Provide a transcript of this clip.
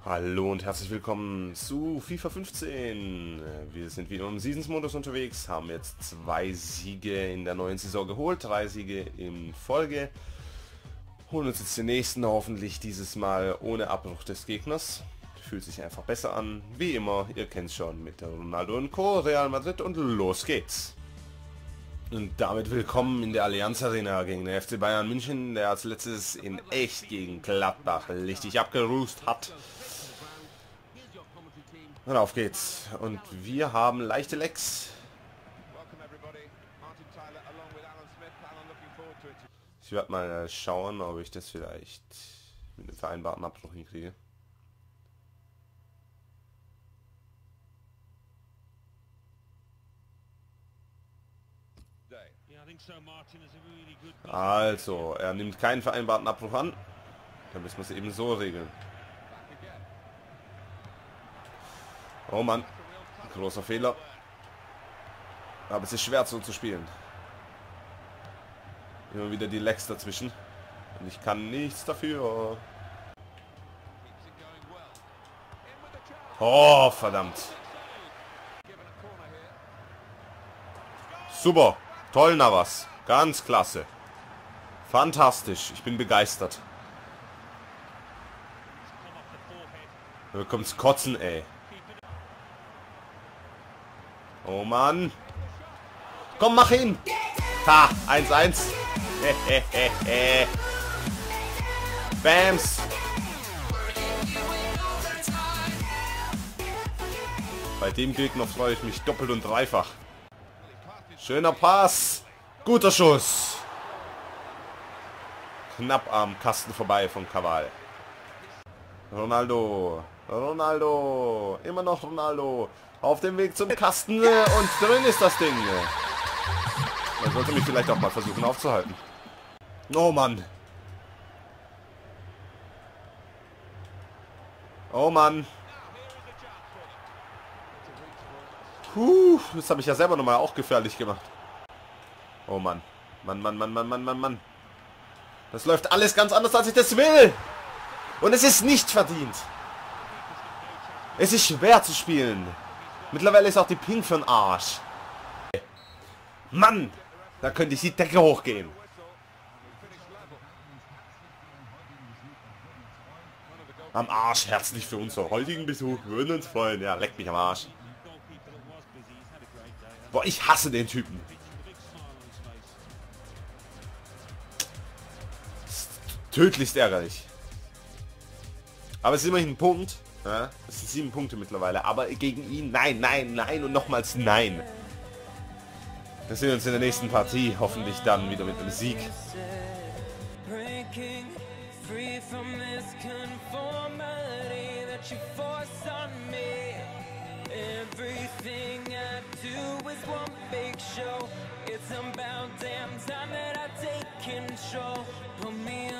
Hallo und herzlich willkommen zu FIFA 15. Wir sind wieder im Seasons-Modus unterwegs, haben jetzt 2 Siege in der neuen Saison geholt, 3 Siege in Folge. Holen uns jetzt den nächsten, hoffentlich dieses Mal ohne Abbruch des Gegners. Fühlt sich einfach besser an, wie immer, ihr kennt es schon mit Ronaldo und Co., Real Madrid und los geht's. Und damit willkommen in der Allianz Arena gegen den FC Bayern München, der als letztes in echt gegen Gladbach richtig abgerust hat. Und auf geht's. Und wir haben leichte Lecks. Ich werde mal schauen, ob ich das vielleicht mit einem vereinbarten Abbruch hinkriege. Also, er nimmt keinen vereinbarten Abbruch an. Dann müssen wir es eben so regeln. Oh Mann, großer Fehler. Aber es ist schwer so zu spielen. Immer wieder die Lecks dazwischen. Und ich kann nichts dafür. Oh, verdammt. Super. Toll, Navas. Ganz klasse. Fantastisch. Ich bin begeistert. Da kommt's kotzen, ey. Oh Mann. Komm, mach hin. Ha, 1-1. Bams. Bei dem Gegner freue ich mich doppelt und dreifach. Schöner Pass. Guter Schuss. Knapp am Kasten vorbei von Caval. Ronaldo. Ronaldo. Immer noch Ronaldo. Auf dem Weg zum Kasten und drin ist das Ding. Man sollte mich vielleicht auch mal versuchen aufzuhalten. Oh Mann. Oh Mann. Das habe ich ja selber nochmal auch gefährlich gemacht. Oh Mann. Mann. Das läuft alles ganz anders, als ich das will. Und es ist nicht verdient. Es ist schwer zu spielen. Mittlerweile ist auch die Ping für den Arsch. Mann, da könnte ich die Decke hochgehen. Am Arsch, herzlich für unseren heutigen Besuch. Wir würden uns freuen. Ja, leck mich am Arsch. Boah, ich hasse den Typen. Tödlichst ärgerlich. Aber es ist immerhin ein Punkt. Ja, das sind 7 Punkte mittlerweile. Aber gegen ihn nein und nochmals nein. Wir sehen uns in der nächsten Partie. Hoffentlich dann wieder mit einem Sieg. It's about damn time that I take control. Put me